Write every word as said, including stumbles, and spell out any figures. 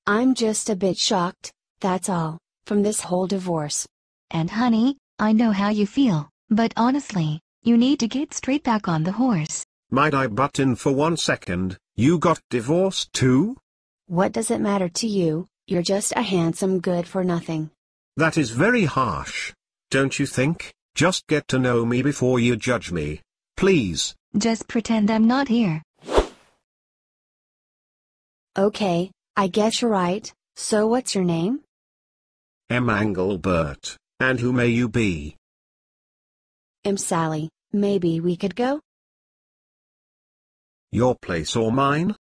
I'm just a bit shocked, that's all, from this whole divorce. And honey, I know how you feel, but honestly, you need to get straight back on the horse. Might I butt in for one second? You got divorced too? What does it matter to you? You're just a handsome good-for-nothing. That is very harsh, don't you think? Just get to know me before you judge me, please. Just pretend I'm not here. Okay, I guess you're right, so what's your name? M. Engelbert, and who may you be? I'm Sally, maybe we could go? Your place or mine?